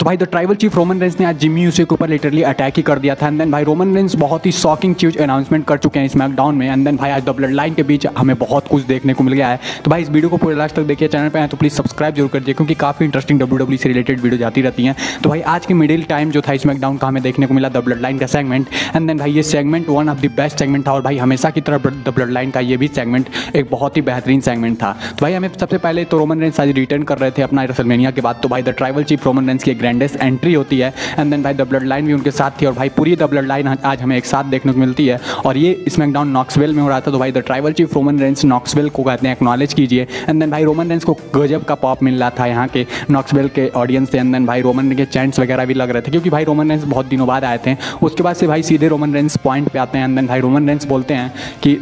भाई the tribal chief Roman Reigns ने आज जिमी यूसो के ऊपर लिटरली अटैक ही कर दिया था। एंड देन भाई रोमन रेंस बहुत ही शॉकिंग चीज अनाउंसमेंट कर चुके हैं स्मैकडाउन में। एंड देन भाई आज द ब्लड लाइन के बीच हमें बहुत कुछ देखने को मिल गया है। तो भाई इस वीडियो को पूरे लास्ट तक देखिए, चैनल पे हैं तो प्लीज़ सब्सक्राइब जरूर कर दिए, क्योंकि काफ़ी इंटरेस्टिंग WWE से रिलेटेड वीडियो जाती रहती हैं। तो भाई आज के मिडिल टाइम जो था स्मैकडाउन का हमें देखने को मिला द ब्लड लाइन का सेगमेंट। एंड देन भाई ये segment one of the best segment था, और भाई हमेशा की तरह द ब्लड लाइन का ये भी सेगमेंट एक बहुत ही बेहतरीन सेगमेंट था। तो भाई हमें सबसे पहले तो रोमन रेंस आज रिटर्न कर रहे थे अपना रेसलमेनिया के बाद। तो भाई the tribal chief Roman Reigns की ग्रैंडेस्ट एंट्री होती है। एंड देन भाई द ब्लड लाइन भी उनके साथ थी, और भाई पूरी द ब्लड लाइन आज हमें एक साथ देखने को मिलती है। और ये स्मैकडाउन नॉक्सविल में हो रहा था। तो भाई the tribal chief Roman Reigns Knoxville को कहते हैं, एक्नॉलेज कीजिए। एंड देन भाई रोमन रेंस को गजब का पॉप मिल रहा था यहाँ के नॉक्सविल के ऑडियंस से। एंड देन भाई रोमन के चैंट्स वगैरह भी लग रहे थे, क्योंकि भाई रोमन रेंस बहुत दिनों बाद आए थे। उसके बाद से भाई सीधे रोमन रेंस पॉइंट पे आते हैं। एंड देन भाई रोमन रेंस बोलते हैं कि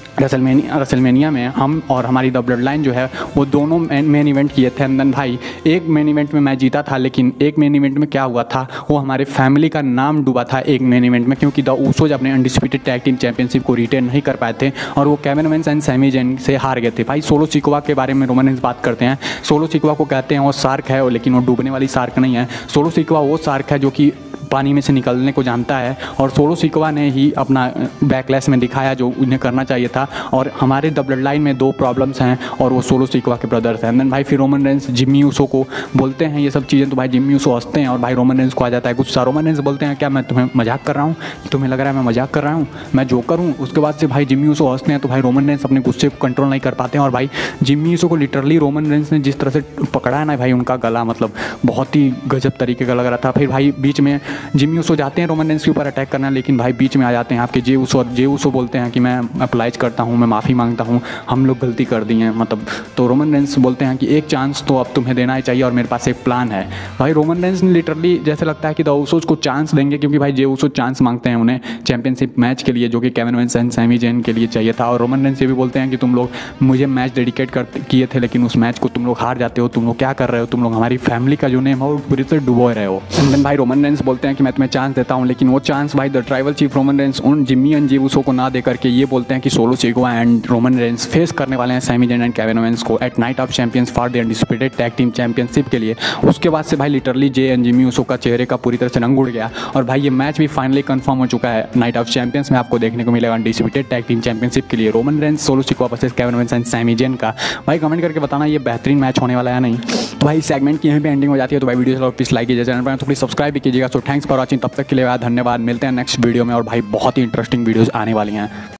रेसलमेनिया में हम और हमारी द ब्लड लाइन जो है वो दोनों मेन इवेंट किए थे। एंड देन भाई एक मेन इवेंट में मैं जीता था, लेकिन एक मेन इवेंट में क्या हुआ था, वो हमारे फैमिली का नाम डूबा था एक मेन इवेंट में, क्योंकि द ऊसोज अपने अनडिस्प्यूटेड टैग टीम चैंपियनशिप को रिटेन नहीं कर पाए थे, और वो Kevin Owens and Sami Zayn से हार गए थे। भाई सोलो सिकोआ के बारे में रोमन रेंस बात करते हैं। सोलो सिकोआ को कहते हैं वो शार्क है, लेकिन वो डूबने वाली शार्क नहीं है। सोलो सिकोआ वो शार्क है जो कि पानी में से निकलने को जानता है, और सोलो सिकोआ ने ही अपना बैकलैश में दिखाया जो उन्हें करना चाहिए था। और हमारे द ब्लड लाइन में दो प्रॉब्लम्स हैं, और वो सोलो सिकोआ के ब्रदर्स हैं। देन भाई फिर रोमन रेंस जिमी यूसो को बोलते हैं ये सब चीज़ें। तो भाई जिमी यूसो हंसते हैं, और भाई रोमन रेंस को आ जाता है गुस्सा। रोमन रेंस बोलते हैं क्या मैं तुम्हें मजाक कर रहा हूँ, तुम्हें लग रहा है मैं मजाक कर रहा हूँ, मैं जोकर हूँ। उसके बाद से भाई जिमी यूसो हंसते हैं। तो भाई रोमन रेंस अपने गुस्से को कंट्रोल नहीं कर पाते हैं, और भाई जिमी यूसो को लिटरली रोमन रेंस ने जिस तरह से पकड़ा है ना भाई, उनका गला मतलब बहुत ही गजब तरीके का लग रहा था। फिर भाई बीच में जिमी यूसो जाते हैं रोमन रेंस के ऊपर अटैक करना, लेकिन भाई बीच में आ जाते हैं आपके जे ऊसो, और जे ऊसो बोलते हैं कि मैं अप्लाइज करता हूँ, मैं माफ़ी मांगता हूँ, हम लोग गलती कर दी हैं मतलब। तो रोमन रेंस बोलते हैं कि एक चांस तो अब तुम्हें देना ही चाहिए, और मेरे पास एक प्लान है। भाई रोमन रेंस ने लिटरली जैसे लगता है कि द ऊसोज को चांस देंगे, क्योंकि भाई जे ऊसो चांस मांगते हैं उन्हें चैंपियनशिप मैच के लिए, जो कि Kevin Owens and Sami Zayn के लिए चाहिए था। और रोमन रेंस ये भी बोलते हैं कि तुम लोग मुझे मैच डेडिकेट किए थे, लेकिन उस मैच को तुम लोग हार जाते हो, तुम लोग क्या कर रहे हो, तुम लोग हमारी फैमिली का जो नेम है वो पूरी तरह डुबो रहे हो। एंड देन भाई रोमन रेंस बोलते हैं कि मैं तुम्हें चांस देता हूँ, लेकिन वो चांस भाई the tribal chief Roman Reigns उन जिमी एंड जे ऊसो को ना दे करके ये बोलते हैं कि Solo Sikoa and Roman Reigns face करने वाले हैं Sami Zayn and Kevin Owens को at Night of Champions for the undisputed tag team championship के लिए। उसके बाद से भाई literally Jey and Jimmy Uso का चेहरे का पूरी तरह से रंग उड़ गया, और भाई ये मैच भी फाइनली कंफर्म हो चुका है। नाइट ऑफ चैंपियंस में आपको देखने को मिलेगा अनडिस्प्यूटेड टैग टीम चैंपियनशिप के लिए Roman Reigns Solo Sikoa versus Kevin Owens and Sami Zayn का। भाई कमेंट करके बताना ये बेहतरीन मैच होने वाला है नहीं। तो भाई सेगमेंट की यहीं पे एंडिंग हो जाती है। तो भाई वीडियो प्लीज लाइक कीजिए, चैनल पर तो प्लीज सब्सक्राइब भी कीजिएगा। सो थैंक्स फॉर वॉचिंग, तब तक के लिए धन्यवाद। मिलते हैं नेक्स्ट वीडियो में, और भाई बहुत ही इंटरेस्टिंग वीडियोस आने वाली हैं।